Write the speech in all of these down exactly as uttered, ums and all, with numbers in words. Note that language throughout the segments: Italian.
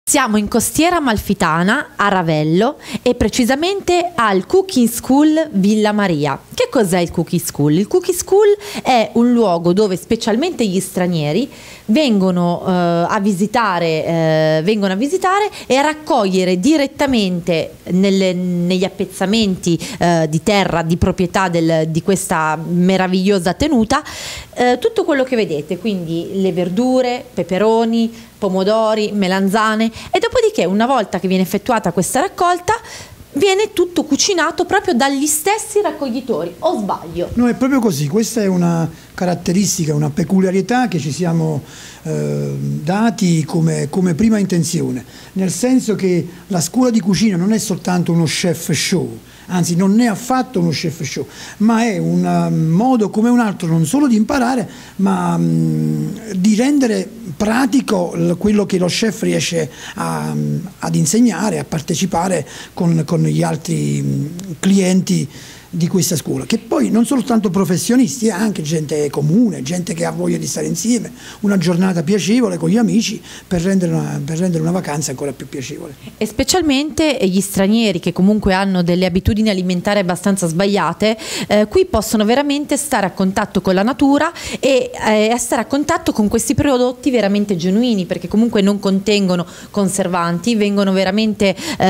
Siamo in Costiera Amalfitana, a Ravello, e precisamente al Cooking School Villa Maria. Che cos'è il Cooking School? Il Cooking School è un luogo dove specialmente gli stranieri vengono, eh, a, visitare, eh, vengono a visitare e a raccogliere direttamente nelle, negli appezzamenti eh, di terra di proprietà del, di questa meravigliosa tenuta eh, tutto quello che vedete, quindi le verdure, peperoni, pomodori, melanzane, e dopodiché una volta che viene effettuata questa raccolta viene tutto cucinato proprio dagli stessi raccoglitori, o sbaglio? No, è proprio così, questa è una caratteristica, una peculiarità che ci siamo eh, dati come, come prima intenzione, nel senso che la scuola di cucina non è soltanto uno chef show, anzi non è affatto uno chef show, ma è un modo come un altro non solo di imparare, ma mh, di rendere pratico quello che lo chef riesce a, ad insegnare, a partecipare con, con gli altri mh, clienti di questa scuola, che poi non soltanto professionisti, è anche gente comune, gente che ha voglia di stare insieme, una giornata piacevole con gli amici per rendere una, per rendere una vacanza ancora più piacevole. E specialmente gli stranieri che comunque hanno delle abitudini alimentari abbastanza sbagliate, eh, qui possono veramente stare a contatto con la natura e eh, stare a contatto con questi prodotti veramente genuini, perché comunque non contengono conservanti, vengono veramente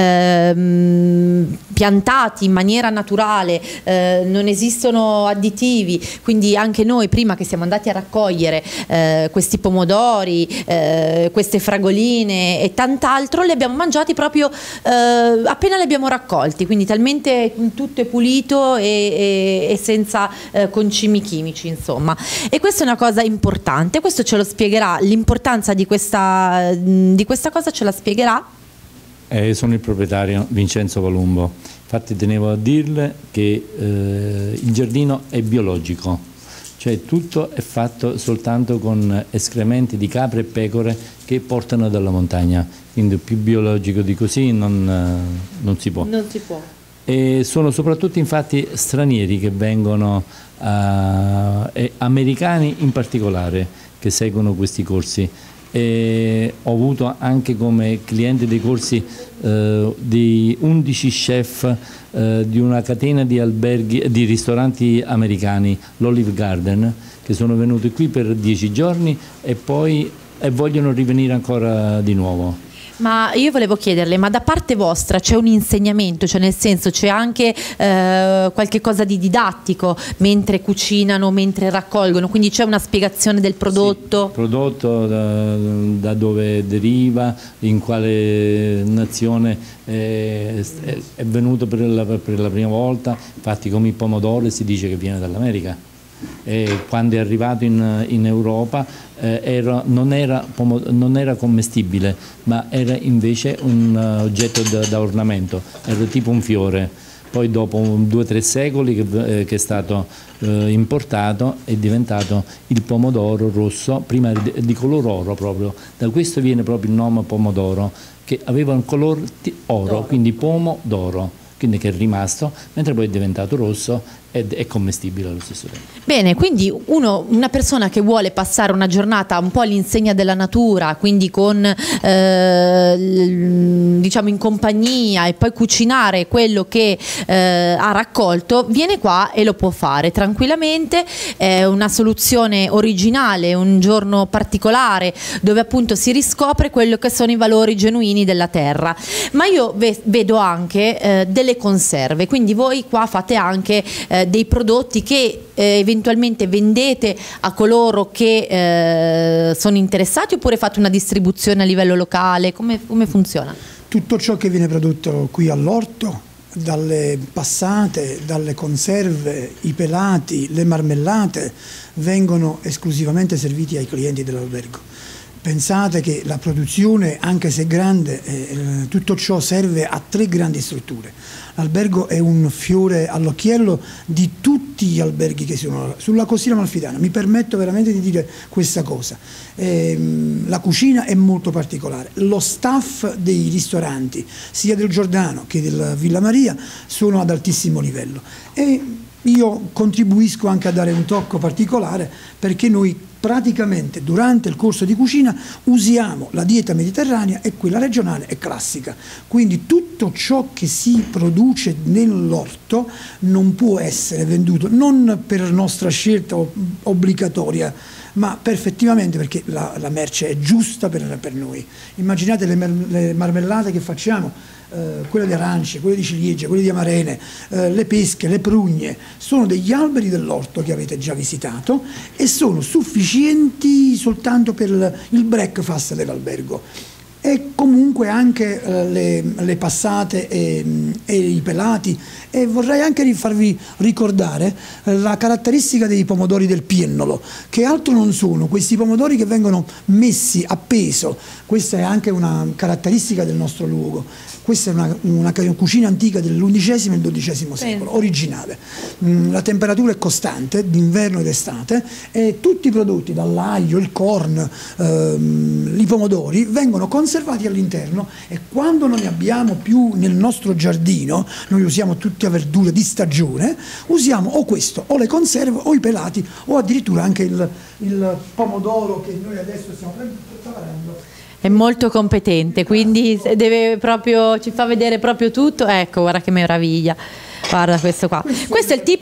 eh, piantati in maniera naturale. Eh, non esistono additivi, quindi anche noi prima che siamo andati a raccogliere eh, questi pomodori, eh, queste fragoline e tant'altro, li abbiamo mangiati proprio eh, appena li abbiamo raccolti, quindi talmente tutto è pulito e, e, e senza eh, concimi chimici, insomma. E questa è una cosa importante, questo ce lo spiegherà, l'importanza di questa, di questa cosa ce la spiegherà. Eh, sono il proprietario Vincenzo Columbo. Infatti tenevo a dirle che eh, il giardino è biologico, cioè tutto è fatto soltanto con escrementi di capre e pecore che portano dalla montagna, quindi più biologico di così non, non si può. Non si può. E sono soprattutto infatti stranieri che vengono, uh, e americani in particolare, che seguono questi corsi. E ho avuto anche come clienti dei corsi eh, di undici chef eh, di una catena di alberghi, di ristoranti americani, l'Olive Garden, che sono venuti qui per dieci giorni e poi e vogliono rivenire ancora di nuovo. Ma io volevo chiederle, ma da parte vostra c'è un insegnamento, cioè nel senso c'è anche eh, qualche cosa di didattico mentre cucinano, mentre raccolgono, quindi c'è una spiegazione del prodotto? Sì, il prodotto da, da dove deriva, in quale nazione è, è venuto per la, per la prima volta, infatti come il pomodoro si dice che viene dall'America. E quando è arrivato in, in Europa eh, era, non, era, non era commestibile, ma era invece un uh, oggetto da, da ornamento, era tipo un fiore. Poi dopo due o tre secoli che, eh, che è stato eh, importato è diventato il pomodoro rosso, prima di, di color oro proprio, da questo viene proprio il nome pomodoro, che aveva un colore oro, quindi pomodoro, quindi che è rimasto, mentre poi è diventato rosso ed è commestibile allo stesso tempo. Bene, quindi uno, una persona che vuole passare una giornata un po' all'insegna della natura, quindi con eh, diciamo in compagnia, e poi cucinare quello che eh, ha raccolto, viene qua e lo può fare tranquillamente. È una soluzione originale, un giorno particolare dove appunto si riscopre quello che sono i valori genuini della terra. Ma io ve vedo anche eh, delle conserve, quindi voi qua fate anche eh, dei prodotti che eh, eventualmente vendete a coloro che eh, sono interessati, oppure fate una distribuzione a livello locale? Come, come funziona? Tutto ciò che viene prodotto qui all'orto, dalle passate, dalle conserve, i pelati, le marmellate, vengono esclusivamente serviti ai clienti dell'albergo. Pensate che la produzione, anche se grande, eh, tutto ciò serve a tre grandi strutture. L'albergo è un fiore all'occhiello di tutti gli alberghi che sono sulla Costiera Amalfitana. Mi permetto veramente di dire questa cosa. Eh, la cucina è molto particolare. Lo staff dei ristoranti, sia del Giordano che del Villa Maria, sono ad altissimo livello. E io contribuisco anche a dare un tocco particolare, perché noi praticamente durante il corso di cucina usiamo la dieta mediterranea e quella regionale e classica. Quindi tutto ciò che si produce nell'orto non può essere venduto, non per nostra scelta obbligatoria, ma perfettivamente perché la, la merce è giusta per, per noi. Immaginate le, le marmellate che facciamo, eh, quelle di arance, quelle di ciliegie, quelle di amarene, eh, le pesche, le prugne, sono degli alberi dell'orto che avete già visitato e sono sufficienti soltanto per il breakfast dell'albergo. E comunque anche eh, le, le passate e, e i pelati, e vorrei anche farvi ricordare eh, la caratteristica dei pomodori del piennolo, che altro non sono questi pomodori che vengono messi a peso. Questa è anche una caratteristica del nostro luogo. Questa è una, una cucina antica dell'undicesimo e dodicesimo secolo, originale. Mm, la temperatura è costante, d'inverno ed estate, e tutti i prodotti, dall'aglio, il corn, ehm, i pomodori, vengono conservati all'interno, e quando non ne abbiamo più nel nostro giardino, noi usiamo tutte verdure di stagione, usiamo o questo, o le conserve, o i pelati, o addirittura anche il, il pomodoro che noi adesso stiamo preparando. È molto competente, quindi deve proprio, ci fa vedere proprio tutto. Ecco, guarda che meraviglia. Guarda questo qua. Questo è il tipo